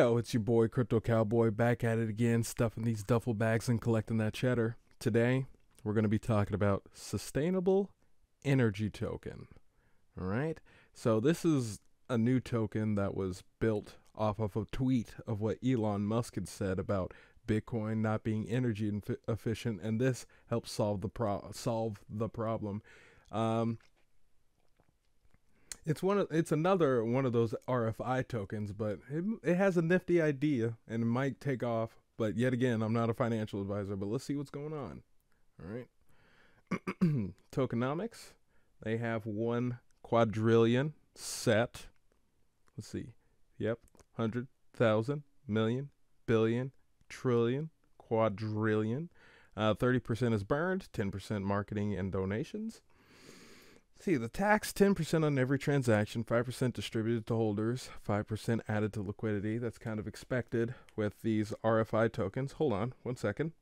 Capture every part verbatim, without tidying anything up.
Yo, it's your boy Crypto Cowboy back at it again, stuffing these duffel bags and collecting that cheddar. Today, we're going to be talking about sustainable energy token. All right. So this is a new token that was built off of a tweet of what Elon Musk had said about Bitcoin not being energy inf- efficient, and this helps solve the pro- solve the problem. Um, It's one of it's another one of those R F I tokens, but it, it has a nifty idea and it might take off. But yet again, I'm not a financial advisor, but let's see what's going on. All right. Tokenomics, they have one quadrillion set. Let's see. Yep. Hundred, thousand, million, billion, trillion, quadrillion. Uh, thirty percent is burned, ten percent marketing and donations. See, the tax, ten percent on every transaction, five percent distributed to holders, five percent added to liquidity. That's kind of expected with these R F I tokens. Hold on one second.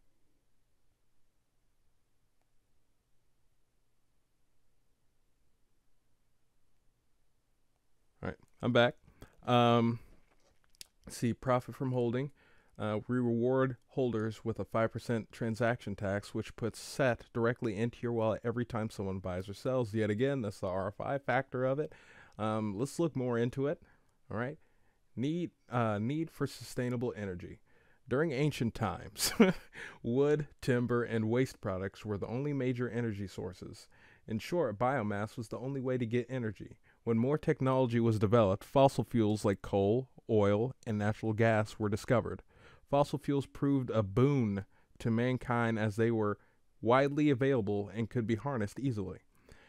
All right, I'm back. Um, see, profit from holding. Uh, we reward holders with a five percent transaction tax, which puts S E T directly into your wallet every time someone buys or sells. Yet again, that's the R F I factor of it. Um, let's look more into it. All right. Need, uh, need for sustainable energy. During ancient times, wood, timber, and waste products were the only major energy sources. In short, biomass was the only way to get energy. When more technology was developed, fossil fuels like coal, oil, and natural gas were discovered. Fossil fuels proved a boon to mankind as they were widely available and could be harnessed easily.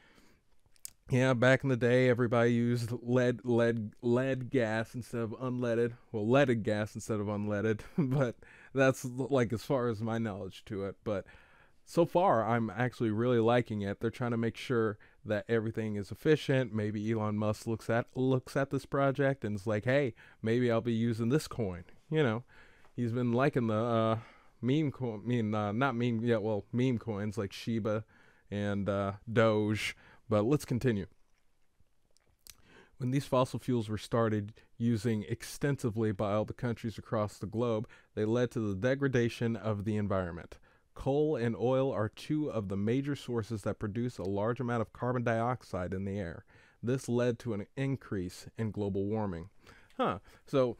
Yeah, back in the day, everybody used lead, lead, lead gas instead of unleaded. Well, leaded gas instead of unleaded, but that's like as far as my knowledge to it. But so far, I'm actually really liking it. They're trying to make sure that everything is efficient. Maybe Elon Musk looks at looks at this project and is like, hey, maybe I'll be using this coin, you know. He's been liking the uh, meme coin, I mean, uh, not meme, yeah, well, meme coins like Shiba and uh, Doge. But let's continue. When these fossil fuels were started using extensively by all the countries across the globe, they led to the degradation of the environment. Coal and oil are two of the major sources that produce a large amount of carbon dioxide in the air. This led to an increase in global warming. Huh, so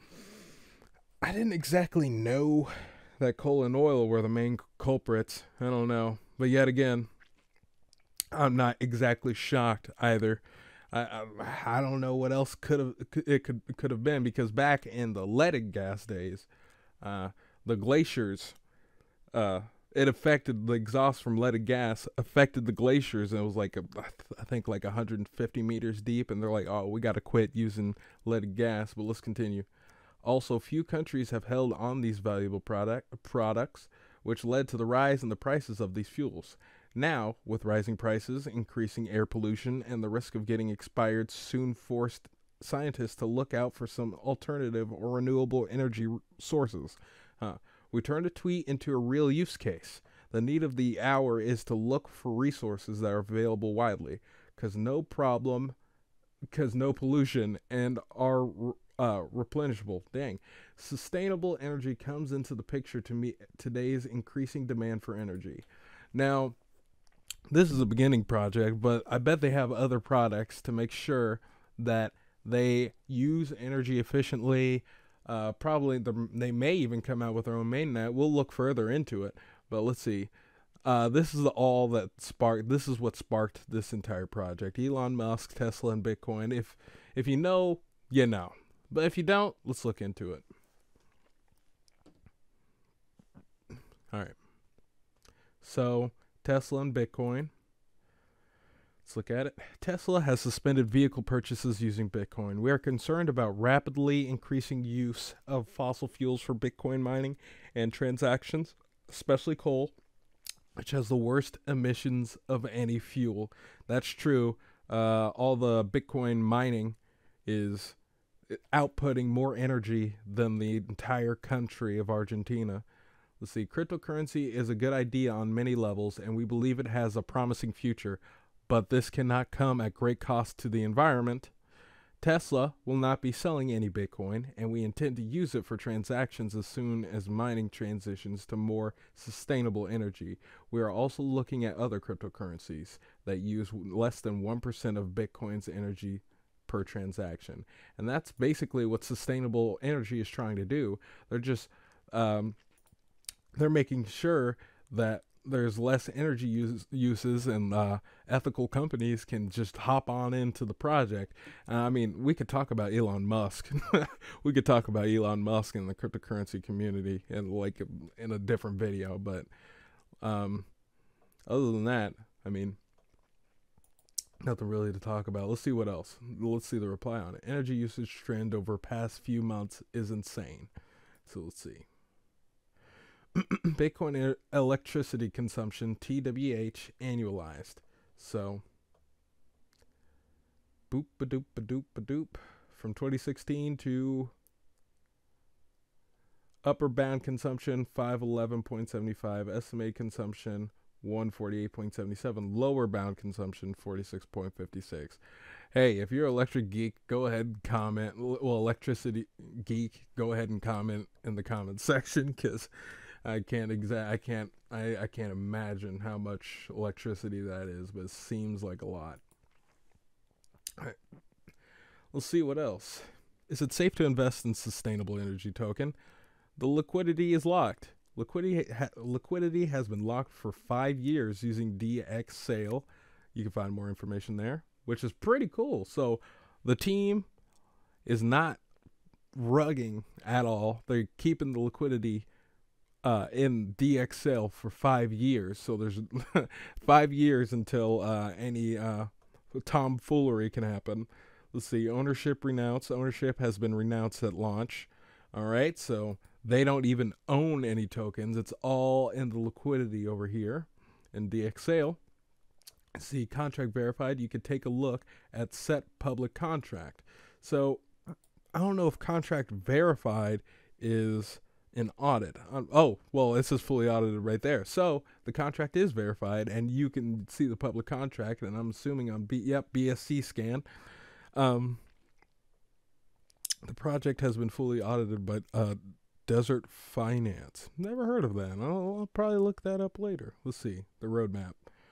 I didn't exactly know that coal and oil were the main culprits. I don't know. But yet again, I'm not exactly shocked either. I I, I don't know what else could have it could could have been, because back in the leaded gas days, uh, the glaciers, uh, it affected the exhaust from leaded gas affected the glaciers, and it was like a, I think like one hundred fifty meters deep, and they're like, oh, we got to quit using leaded gas. But let's continue. Also, few countries have held on these valuable product, products, which led to the rise in the prices of these fuels. Now, with rising prices, increasing air pollution, and the risk of getting expired soon forced scientists to look out for some alternative or renewable energy sources. Huh. We turned a tweet into a real use case. The need of the hour is to look for resources that are available widely, because no problem, because no pollution, and are Uh, replenishable. Dang. Sustainable energy comes into the picture to meet today's increasing demand for energy. Now, this is a beginning project, but I bet they have other products to make sure that they use energy efficiently. Uh, probably the, they may even come out with their own mainnet. We'll look further into it, but let's see. Uh, this is all that sparked. This is what sparked this entire project. Elon Musk, Tesla, and Bitcoin. If if you know, you know. But if you don't, let's look into it. All right. So, Tesla and Bitcoin. Let's look at it. Tesla has suspended vehicle purchases using Bitcoin. We are concerned about rapidly increasing use of fossil fuels for Bitcoin mining and transactions, especially coal, which has the worst emissions of any fuel. That's true. Uh, all the Bitcoin mining is outputting more energy than the entire country of Argentina. Let's see, cryptocurrency is a good idea on many levels, and we believe it has a promising future, but this cannot come at great cost to the environment. Tesla will not be selling any Bitcoin, and we intend to use it for transactions as soon as mining transitions to more sustainable energy. We are also looking at other cryptocurrencies that use less than one percent of Bitcoin's energy per transaction. And that's basically what sustainable energy is trying to do. They're just, um, they're making sure that there's less energy use, uses and uh, ethical companies can just hop on into the project. Uh, I mean, we could talk about Elon Musk. We could talk about Elon Musk and the cryptocurrency community and like in a different video. But um, other than that, I mean, nothing really to talk about. Let's see what else. Let's see the reply on it. Energy usage trend over past few months is insane. So let's see. Bitcoin electricity consumption, T W H, annualized. So, boop ba doop ba doop ba doop. From twenty sixteen to upper bound consumption, five eleven point seven five. Estimated consumption, one forty-eight point seven seven. Lower bound consumption, forty-six point five six. Hey, if you're an electric geek, go ahead and comment. Well, electricity geek, go ahead and comment in the comment section, because I can't exact. I can't. I, I can't imagine how much electricity that is, but it seems like a lot. All right. Let's see what else. Is it safe to invest in sustainable energy token? The liquidity is locked. Liquidity ha liquidity has been locked for five years using D X sale. You can find more information there, which is pretty cool. So the team is not rugging at all. They're keeping the liquidity Uh, in D X sale for five years. So there's five years until uh, any uh, tomfoolery can happen. Let's see. Ownership renounced. Ownership has been renounced at launch. All right. So they don't even own any tokens. It's all in the liquidity over here in D X sale. See, contract verified. You could take a look at set public contract. So I don't know if contract verified is an audit. Um, oh, well, this is fully audited right there. So the contract is verified, and you can see the public contract. And I'm assuming on B, yep, B S C scan. Um, the project has been fully audited by uh, Desert Finance. Never heard of that. I'll, I'll probably look that up later. Let's see the roadmap.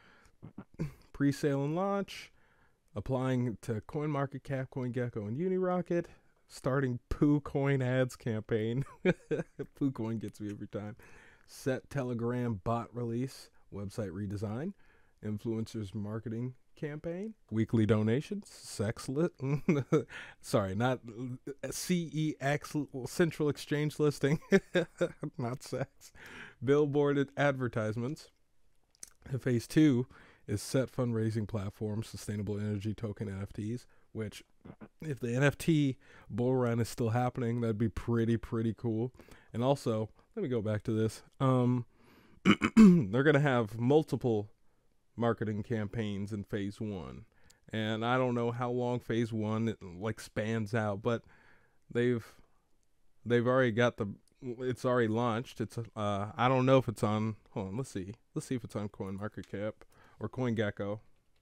Pre-sale and launch. Applying to CoinMarketCap, CoinGecko, and UniRocket. Starting PooCoin ads campaign. PooCoin gets me every time. Set Telegram bot release. Website redesign. Influencers marketing campaign. Weekly donations. Sex lit. Sorry, not C E X, Central Exchange listing. Not sex. Billboard advertisements. And phase two is set fundraising platform. Sustainable energy token N F Ts. Which, if the N F T bull run is still happening, that'd be pretty, pretty cool. And also, let me go back to this. Um, they're going to have multiple marketing campaigns in phase one. And I don't know how long phase one it, like spans out, but they've they've already got the, it's already launched. It's uh, I don't know if it's on, hold on, let's see. Let's see if it's on CoinMarketCap or CoinGecko.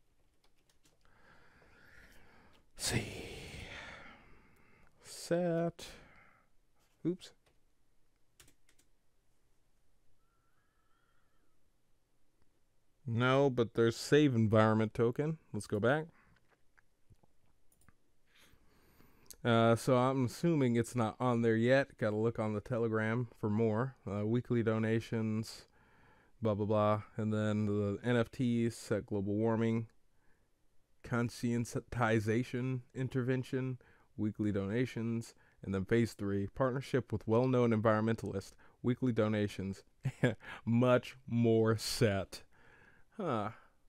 See, set, oops, no, but there's save environment token. Let's go back. Uh, so I'm assuming it's not on there yet. Got to look on the Telegram for more. Uh, weekly donations, blah, blah, blah. And then the N F Ts, set global warming. Conscientization intervention, weekly donations, and then phase three, partnership with well-known environmentalists, weekly donations, much more set. Huh.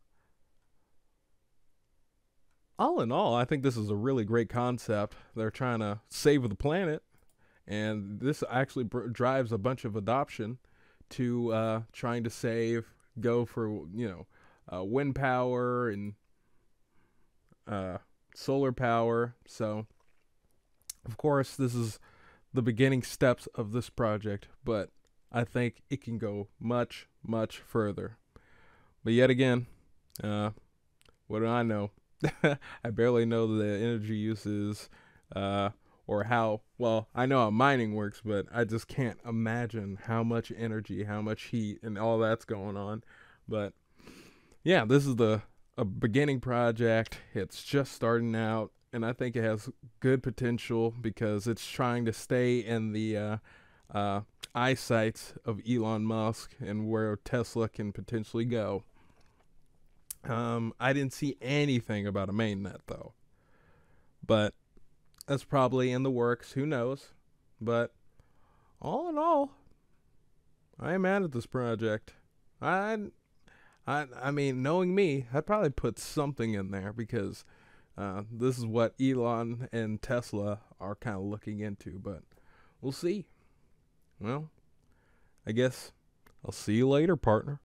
All in all, I think this is a really great concept. They're trying to save the planet, and this actually br- drives a bunch of adoption to uh, trying to save, go for, you know, uh, wind power and uh solar power. So of course this is the beginning steps of this project, but I think it can go much, much further. But yet again, uh what do I know? I barely know the energy uses, uh, or how, well, I know how mining works, but I just can't imagine how much energy, how much heat, and all that's going on. But yeah, this is the a beginning project. It's just starting out, and I think it has good potential because it's trying to stay in the uh, uh, eyesight of Elon Musk and where Tesla can potentially go. Um, I didn't see anything about a mainnet though, but that's probably in the works. Who knows? But all in all, I am mad at this project. I, I, I mean, knowing me, I'd probably put something in there because uh, this is what Elon and Tesla are kind of looking into. But we'll see. Well, I guess I'll see you later, partner.